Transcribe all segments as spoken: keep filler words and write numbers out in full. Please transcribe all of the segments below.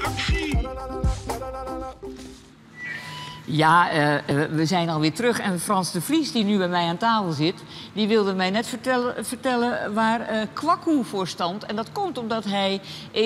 Ja, uh, we zijn alweer terug. En Frans de Vries, die nu bij mij aan tafel zit, die wilde mij net vertellen, vertellen waar uh, Kwaku voor stond. En dat komt omdat hij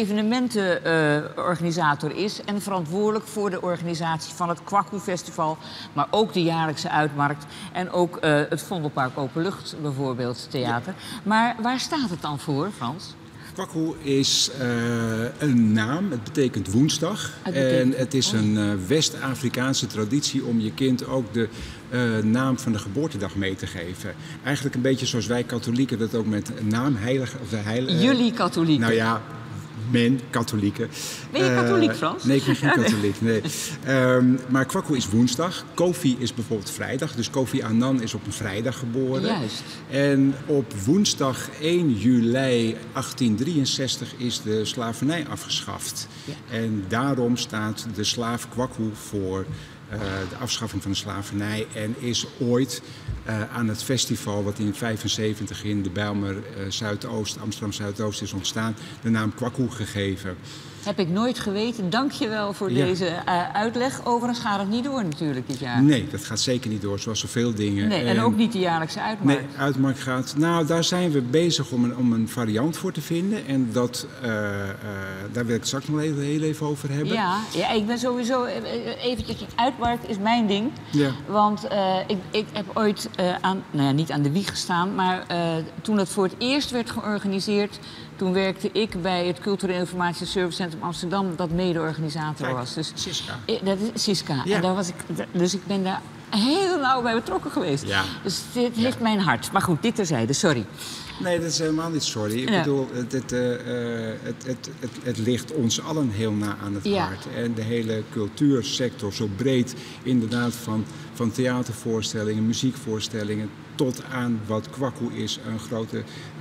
evenementenorganisator uh, is en verantwoordelijk voor de organisatie van het Kwaku Festival, maar ook de jaarlijkse uitmarkt en ook uh, het Vondelpark Openlucht bijvoorbeeld, theater. Maar waar staat het dan voor, Frans? Kwaku is uh, een naam, het betekent woensdag. Het betekent... En het is een uh, West-Afrikaanse traditie om je kind ook de uh, naam van de geboortedag mee te geven. Eigenlijk een beetje zoals wij katholieken dat ook met naam heilige... Of de heilige Jullie katholieken? Nou ja, men, katholieken. Ben je katholiek, Frans? Uh, nee, ik ben geen katholiek. Nee. Um, maar Kwaku is woensdag. Kofi is bijvoorbeeld vrijdag. Dus Kofi Annan is op een vrijdag geboren. Juist. En op woensdag één juli achttien drieënzestig is de slavernij afgeschaft. Ja. En daarom staat de slaaf Kwaku voor uh, de afschaffing van de slavernij. En is ooit uh, aan het festival wat in vijfenzeventig in de Bijlmer uh, Zuidoost, Amsterdam Zuidoost is ontstaan, de naam Kwaku gegeven. Heb ik nooit geweten. Dank je wel voor ja. deze uh, uitleg. Overigens gaat het niet door natuurlijk dit jaar. Nee, dat gaat zeker niet door, zoals zoveel dingen. Nee, en, en ook niet de jaarlijkse uitmarkt. Nee, uitmarkt gaat... Nou, daar zijn we bezig om een, om een variant voor te vinden. En dat, uh, uh, daar wil ik het straks nog heel, heel even over hebben. Ja, ja, ik ben sowieso... Eventjes, uitmarkt is mijn ding. Ja. Want uh, ik, ik heb ooit uh, aan... Nou ja, niet aan de wieg gestaan, maar uh, toen het voor het eerst werd georganiseerd, toen werkte ik bij het Cultureel Informatie Service Centrum Amsterdam, dat mede-organisator was. Dus, Siska. Dat is Siska. Ja. En daar was ik, dus ik ben daar heel nauw bij betrokken geweest. Ja. Dus dit heeft ja. mijn hart. Maar goed, dit terzijde, sorry. Nee, dat is helemaal niet sorry. Ik ja. bedoel, het, het, uh, het, het, het, het ligt ons allen heel na aan het ja. hart. En de hele cultuursector, zo breed inderdaad van, van theatervoorstellingen, muziekvoorstellingen, tot aan wat Kwaku is, een grote uh,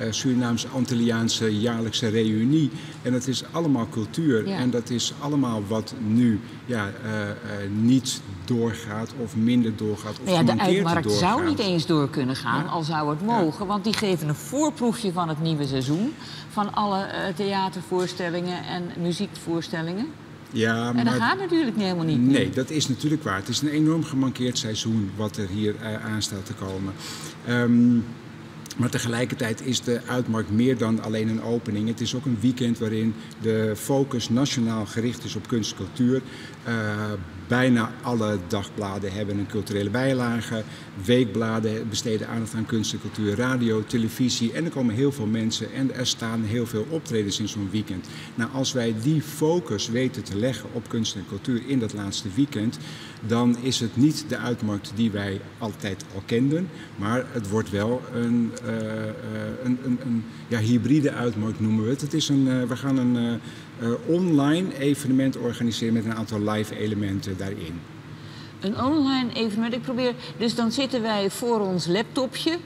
Surinaams-Antilliaanse jaarlijkse reunie. En dat is allemaal cultuur. Ja. En dat is allemaal wat nu ja, uh, uh, niet doorgaat of minder doorgaat of ja, gemankeerd doorgaat. De uitmarkt doorgaat. zou niet eens door kunnen gaan, ja. al zou het mogen. Ja. Want die geven een voorproefje van het nieuwe seizoen. Van alle uh, theatervoorstellingen en muziekvoorstellingen. Ja, en dat maar, gaat natuurlijk helemaal niet. Nee, meer. Dat is natuurlijk waar. Het is een enorm gemankeerd seizoen wat er hier uh, aan staat te komen. Um, maar tegelijkertijd is de uitmarkt meer dan alleen een opening. Het is ook een weekend waarin de focus nationaal gericht is op kunst en cultuur. Uh, bijna alle dagbladen hebben een culturele bijlage. Weekbladen besteden aandacht aan kunst en cultuur, radio, televisie. En er komen heel veel mensen en er staan heel veel optredens in zo'n weekend. Nou, als wij die focus weten te leggen op kunst en cultuur in dat laatste weekend, dan is het niet de uitmarkt die wij altijd al kenden. Maar het wordt wel een, uh, uh, een, een, een ja, hybride uitmarkt, noemen we het. Het is een, uh, we gaan een uh, uh, online evenement organiseren met een aantal live elementen daarin. Een online evenement, ik probeer... Dus dan zitten wij voor ons laptopje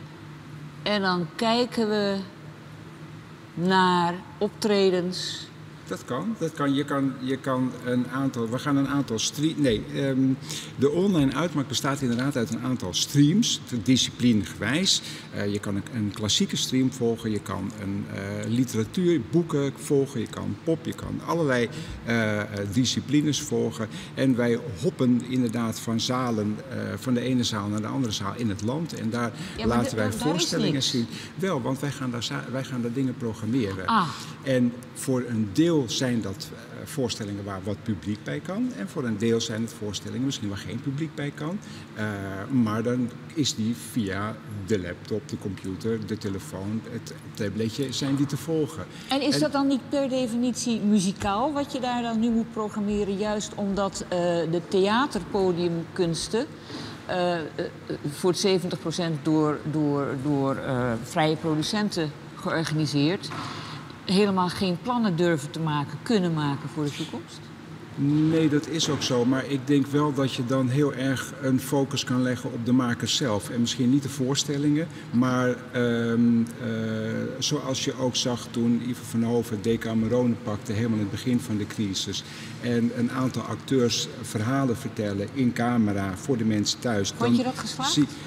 en dan kijken we naar optredens. Dat kan, dat kan. Je kan, je kan een aantal, we gaan een aantal streams, nee, um, de online uitmarkt bestaat inderdaad uit een aantal streams, disciplinegewijs. Uh, je kan een, een klassieke stream volgen, je kan een uh, literatuur, boeken volgen, je kan pop, je kan allerlei uh, disciplines volgen. En wij hoppen inderdaad van zalen, uh, van de ene zaal naar de andere zaal in het land. En daar ja, laten wij voorstellingen zien. Wel, want wij gaan daar, wij gaan daar dingen programmeren. Ah. En voor een deel zijn dat uh, voorstellingen waar wat publiek bij kan. En voor een deel zijn het voorstellingen misschien waar geen publiek bij kan. Uh, maar dan is die via de laptop, de computer, de telefoon, het tabletje, zijn die te volgen. En is en, dat dan niet per definitie muzikaal wat je daar dan nu moet programmeren? Juist omdat uh, de theaterpodiumkunsten uh, uh, voor zeventig procent door, door, door uh, vrije producenten georganiseerd, helemaal geen plannen durven te maken, kunnen maken voor de toekomst? Nee, dat is ook zo. Maar ik denk wel dat je dan heel erg een focus kan leggen op de makers zelf. En misschien niet de voorstellingen, maar um, uh, zoals je ook zag toen Ivo van Hoven Decamerone pakte, helemaal in het begin van de crisis. En een aantal acteurs verhalen vertellen in camera voor de mensen thuis. Vond je dat geslaagd? Zie,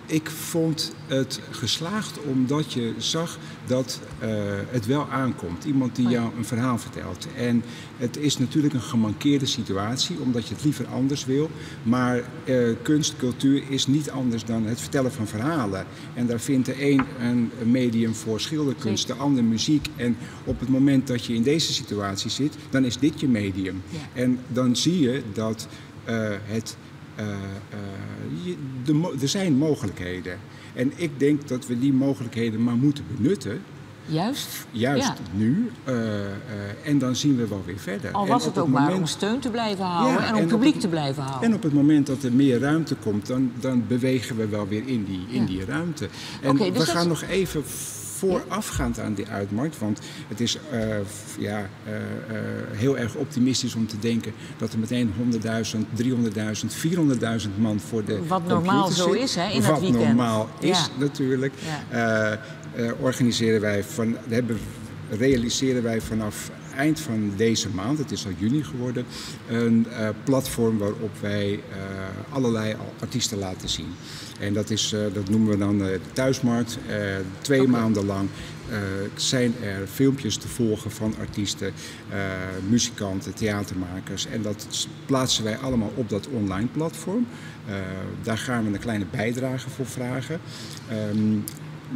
Ik vond het geslaagd omdat je zag dat uh, het wel aankomt. Iemand die jou een verhaal vertelt. En het is natuurlijk een gemankeerde situatie, omdat je het liever anders wil. Maar uh, kunst, cultuur is niet anders dan het vertellen van verhalen. En daar vindt de een een medium voor schilderkunst, de ander muziek. En op het moment dat je in deze situatie zit, dan is dit je medium. Ja. En dan zie je dat uh, het... Uh, uh, je, de, er zijn mogelijkheden. En ik denk dat we die mogelijkheden maar moeten benutten. Juist? Juist ja. nu. Uh, uh, en dan zien we wel weer verder. Al was het ook het maar moment... om steun te blijven houden ja, en om en publiek het, te blijven houden. En op het moment dat er meer ruimte komt, dan, dan bewegen we wel weer in die, in ja. die ruimte. En okay, dus we gaan is... nog even... voorafgaand aan die uitmarkt. Want het is uh, ja, uh, uh, heel erg optimistisch om te denken dat er meteen honderdduizend, driehonderdduizend, vierhonderdduizend man voor de Wat normaal zo zit. is, hè, in Wat het weekend. Wat normaal is ja. natuurlijk. Ja. Uh, uh, organiseren wij van, hebben, realiseren wij vanaf eind van deze maand, het is al juni geworden, een uh, platform waarop wij uh, allerlei artiesten laten zien. En dat, is, uh, dat noemen we dan uh, de thuismarkt. Uh, twee okay. maanden lang uh, zijn er filmpjes te volgen van artiesten, uh, muzikanten, theatermakers. En dat plaatsen wij allemaal op dat online platform. Uh, daar gaan we een kleine bijdrage voor vragen. Um,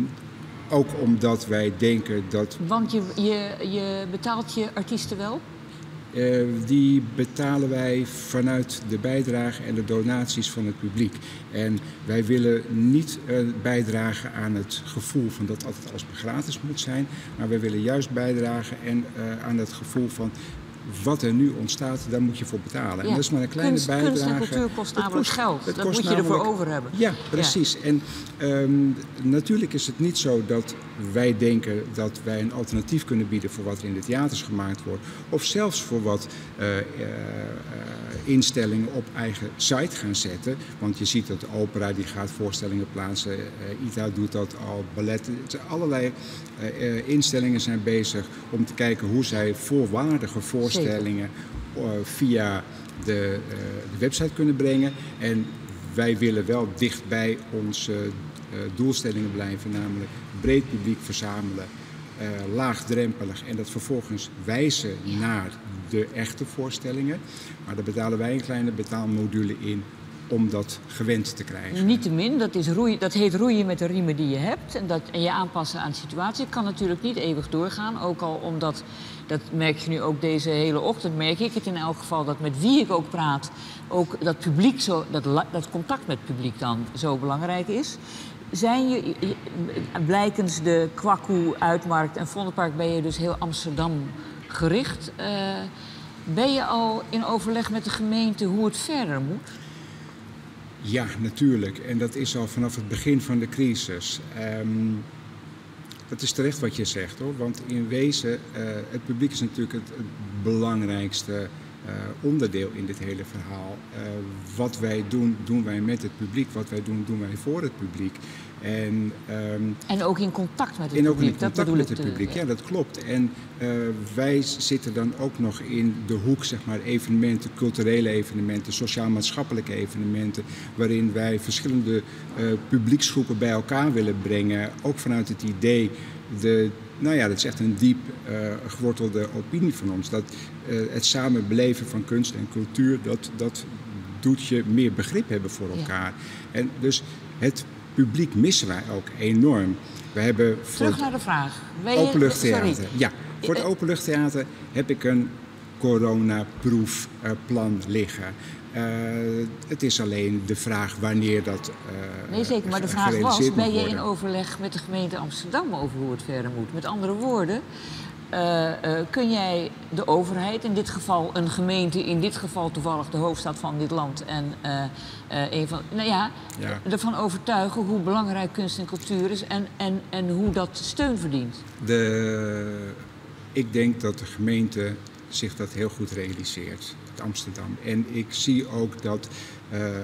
Ook omdat wij denken dat... Want je, je, je betaalt je artiesten wel? Uh, die betalen wij vanuit de bijdrage en de donaties van het publiek. En wij willen niet uh, bijdragen aan het gevoel van dat altijd alles gratis moet zijn. Maar wij willen juist bijdragen en, uh, aan het gevoel van... wat er nu ontstaat, daar moet je voor betalen. Ja. En dat is maar een kleine kunst, bijdrage. Kunst en cultuur kost namelijk kost, geld. Dat moet je namelijk, ervoor over hebben. Ja, precies. Ja. En um, natuurlijk is het niet zo dat wij denken dat wij een alternatief kunnen bieden voor wat er in de theaters gemaakt wordt. Of zelfs voor wat uh, uh, instellingen op eigen site gaan zetten. Want je ziet dat de opera die gaat voorstellingen plaatsen. Uh, I T A doet dat al, ballet. Allerlei uh, uh, instellingen zijn bezig om te kijken hoe zij volwaardige voorstellingen uh, via de, uh, de website kunnen brengen. En wij willen wel dicht bij onze uh, doelstellingen blijven, namelijk breed publiek verzamelen, uh, laagdrempelig en dat vervolgens wijzen naar de echte voorstellingen. Maar daar betalen wij een kleine betaalmodule in om dat gewend te krijgen. Niettemin, dat, is roeien, dat heet roeien met de riemen die je hebt en, dat, en je aanpassen aan de situatie. Het kan natuurlijk niet eeuwig doorgaan, ook al omdat, dat merk je nu ook deze hele ochtend, merk ik het in elk geval, dat met wie ik ook praat, ook dat publiek, zo, dat, dat contact met het publiek dan zo belangrijk is. Zijn je, blijkens de Kwaku, Uitmarkt en Vondelpark ben je dus heel Amsterdam gericht. Uh, ben je al in overleg met de gemeente hoe het verder moet? Ja, natuurlijk. En dat is al vanaf het begin van de crisis. Um, dat is terecht wat je zegt, hoor. Want in wezen, uh, het publiek is natuurlijk het, het belangrijkste uh, onderdeel in dit hele verhaal. Uh, wat wij doen, doen wij met het publiek. Wat wij doen, doen wij voor het publiek. En, um, en ook in contact met het en publiek. ook in contact dat met het publiek, ja, dat klopt. En uh, wij zitten dan ook nog in de hoek, zeg maar, evenementen, culturele evenementen, sociaal-maatschappelijke evenementen, waarin wij verschillende uh, publieksgroepen bij elkaar willen brengen. Ook vanuit het idee, de, nou ja, dat is echt een diep uh, gewortelde opinie van ons, dat uh, het samen beleven van kunst en cultuur, dat, dat doet je meer begrip hebben voor elkaar. Ja. En dus het publiek missen wij ook enorm. We hebben voor Terug naar de vraag. Openluchttheater. Ja, voor het openluchttheater heb ik een coronaproof uh, plan liggen. Uh, het is alleen de vraag wanneer dat uh, Nee, zeker. Maar de vraag was, ben je in overleg met de gemeente Amsterdam over hoe het verder moet? Met andere woorden, Uh, uh, kun jij de overheid, in dit geval een gemeente, in dit geval toevallig de hoofdstad van dit land, en uh, uh, een van, nou ja, ja. ervan overtuigen hoe belangrijk kunst en cultuur is en, en, en hoe dat steun verdient? De, ik denk dat de gemeente zich dat heel goed realiseert, Amsterdam. En ik zie ook dat uh, uh,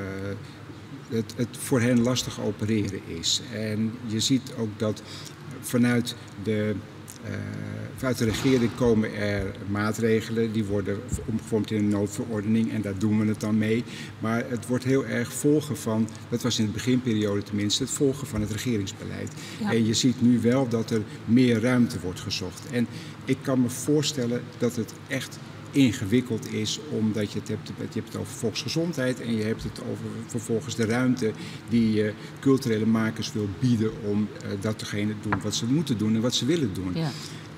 het, het voor hen lastig opereren is. En je ziet ook dat vanuit de vanuit de regering komen er maatregelen, die worden omgevormd in een noodverordening en daar doen we het dan mee. Maar het wordt heel erg volgen van, dat was in de beginperiode tenminste, het volgen van het regeringsbeleid. Ja. En je ziet nu wel dat er meer ruimte wordt gezocht. En ik kan me voorstellen dat het echt ingewikkeld is, omdat je het hebt, je hebt het over volksgezondheid en je hebt het over vervolgens de ruimte die je culturele makers wil bieden om uh, datgene te doen wat ze moeten doen en wat ze willen doen. Ja.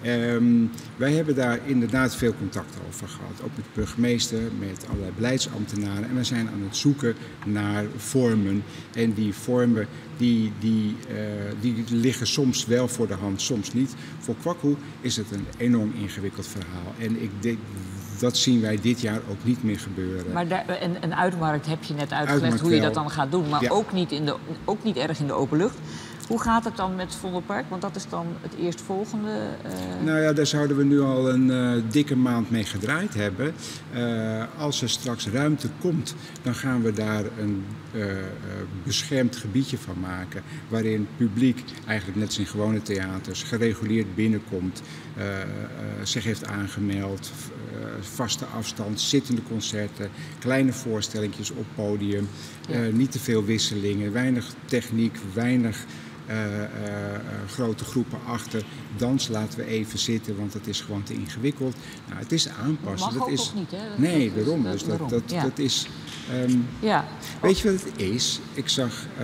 Um, wij hebben daar inderdaad veel contact over gehad, ook met de burgemeester, met allerlei beleidsambtenaren en we zijn aan het zoeken naar vormen en die vormen die, die, uh, die liggen soms wel voor de hand, soms niet. Voor Kwaku is het een enorm ingewikkeld verhaal en ik denk, dat zien wij dit jaar ook niet meer gebeuren. Maar daar, en een uitmarkt heb je net uitgelegd uitmarkt hoe je wel. Dat dan gaat doen, maar ja. ook, niet in de, ook niet erg in de open lucht. Hoe gaat het dan met het Vondelpark? Want dat is dan het eerstvolgende. Uh... Nou ja, daar zouden we nu al een uh, dikke maand mee gedraaid hebben. Uh, als er straks ruimte komt, dan gaan we daar een uh, uh, beschermd gebiedje van maken. Waarin het publiek, eigenlijk net als in gewone theaters, gereguleerd binnenkomt. Uh, uh, zich heeft aangemeld, uh, vaste afstand, zittende concerten, kleine voorstellingjes op podium. Ja. Uh, niet te veel wisselingen, weinig techniek, weinig... Uh, uh, uh, grote groepen achter. Dans laten we even zitten, want het is gewoon te ingewikkeld. Nou, het is aanpassen. Dat mag dat ook is... toch niet, hè? Dat nee, dat daarom. Is, dus dat, daarom. dat, Ja. dat is... Um... Ja. Weet je wat het is? Ik zag uh,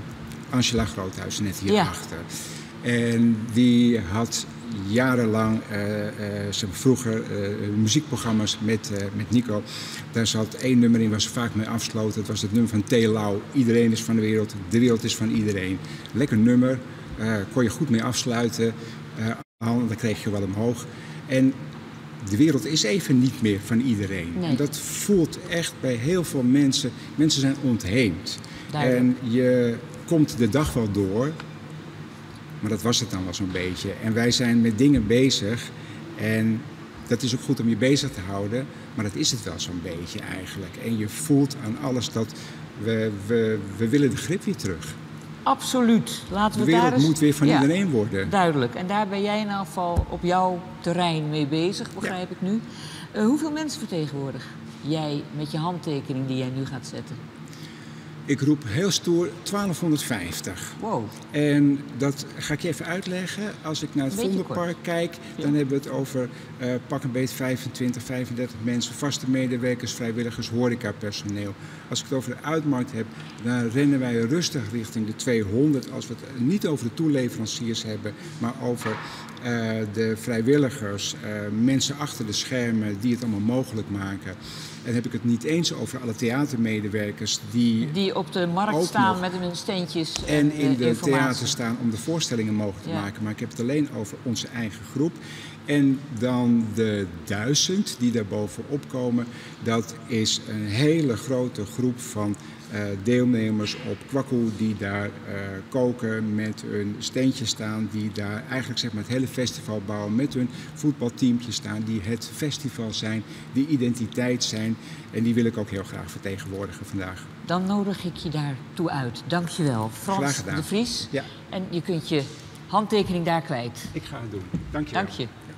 Angela Groothuis net hierachter. Ja. En die had jarenlang, uh, uh, ze vroeger uh, muziekprogramma's met, uh, met Nico. Daar zat één nummer in waar ze vaak mee afsloten. Dat was het nummer van T. Lau. Iedereen is van de wereld, de wereld is van iedereen. Lekker nummer, uh, kon je goed mee afsluiten. Uh, dan kreeg je wel omhoog. En de wereld is even niet meer van iedereen. Nee. En dat voelt echt bij heel veel mensen. Mensen zijn ontheemd. Duidelijk. En je komt de dag wel door. Maar dat was het dan wel zo'n beetje. En wij zijn met dingen bezig. En dat is ook goed om je bezig te houden. Maar dat is het wel zo'n beetje eigenlijk. En je voelt aan alles dat we, we, we willen de grip weer terug. Absoluut. Laten we de wereld daar eens... moet weer van ja, iedereen worden. Duidelijk. En daar ben jij in elk geval op jouw terrein mee bezig, begrijp ja. ik nu. Uh, hoeveel mensen vertegenwoordig jij met je handtekening die jij nu gaat zetten? Ik roep heel stoer twaalfhonderdvijftig. Wow. En dat ga ik je even uitleggen. Als ik naar het Vondelpark kijk, dan ja. hebben we het over uh, pak een beetje vijfentwintig, vijfendertig mensen. Vaste medewerkers, vrijwilligers, horecapersoneel. Als ik het over de uitmarkt heb, dan rennen wij rustig richting de tweehonderd. Als we het niet over de toeleveranciers hebben, maar over uh, de vrijwilligers, uh, mensen achter de schermen die het allemaal mogelijk maken. En dan heb ik het niet eens over alle theatermedewerkers die... Die op de markt staan nog, met hun steentjes en, en in de informatie. theater staan om de voorstellingen mogelijk te ja. maken. Maar ik heb het alleen over onze eigen groep. En dan de duizend die daarbovenop komen. Dat is een hele grote groep van uh, deelnemers op Kwaku die daar uh, koken, met hun steentjes staan. Die daar eigenlijk zeg maar het hele festival bouwen, met hun voetbalteampjes staan. Die het festival zijn, die identiteit zijn. En die wil ik ook heel graag vertegenwoordigen vandaag. Dan nodig ik je daartoe uit. Dank je wel. Frans de Vries. Ja. En je kunt je handtekening daar kwijt. Ik ga het doen. Dank je wel. Dank je.